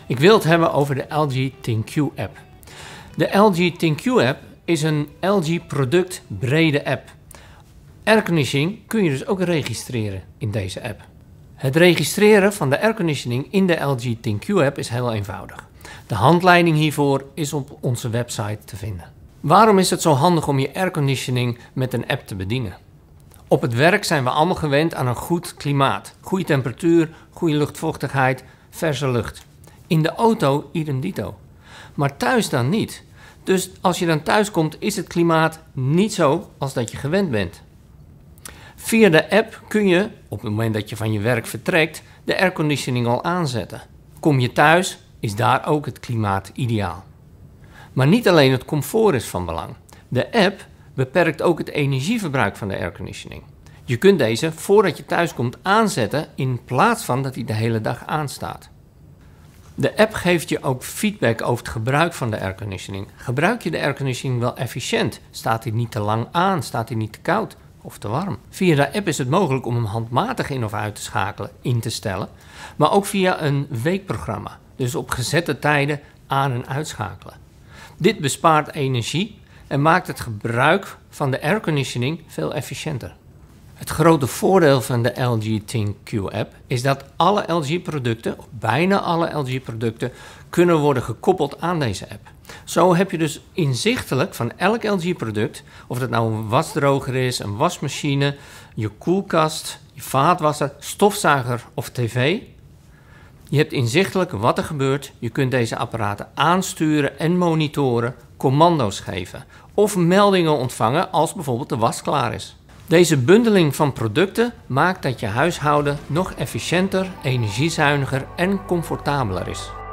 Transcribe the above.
Ik wil het hebben over de LG ThinQ app. De LG ThinQ app is een LG product brede app. Airconditioning kun je dus ook registreren in deze app. Het registreren van de airconditioning in de LG ThinQ app is heel eenvoudig. De handleiding hiervoor is op onze website te vinden. Waarom is het zo handig om je airconditioning met een app te bedienen? Op het werk zijn we allemaal gewend aan een goed klimaat. Goede temperatuur, goede luchtvochtigheid, verse lucht. In de auto idem dito. Maar thuis dan niet. Dus als je dan thuis komt is het klimaat niet zo als dat je gewend bent. Via de app kun je, op het moment dat je van je werk vertrekt, de airconditioning al aanzetten. Kom je thuis, is daar ook het klimaat ideaal. Maar niet alleen het comfort is van belang. De app beperkt ook het energieverbruik van de airconditioning. Je kunt deze voordat je thuis komt aanzetten in plaats van dat hij de hele dag aanstaat. De app geeft je ook feedback over het gebruik van de airconditioning. Gebruik je de airconditioning wel efficiënt? Staat hij niet te lang aan? Staat hij niet te koud of te warm? Via de app is het mogelijk om hem handmatig in of uit te schakelen, in te stellen. Maar ook via een weekprogramma. Dus op gezette tijden aan- en uitschakelen. Dit bespaart energie en maakt het gebruik van de airconditioning veel efficiënter. Het grote voordeel van de LG ThinQ app is dat alle LG-producten, of bijna alle LG-producten, kunnen worden gekoppeld aan deze app. Zo heb je dus inzichtelijk van elk LG-product, of het nou een wasdroger is, een wasmachine, je koelkast, je vaatwasser, stofzuiger of tv. Je hebt inzichtelijk wat er gebeurt. Je kunt deze apparaten aansturen en monitoren, commando's geven of meldingen ontvangen als bijvoorbeeld de was klaar is. Deze bundeling van producten maakt dat je huishouden nog efficiënter, energiezuiniger en comfortabeler is.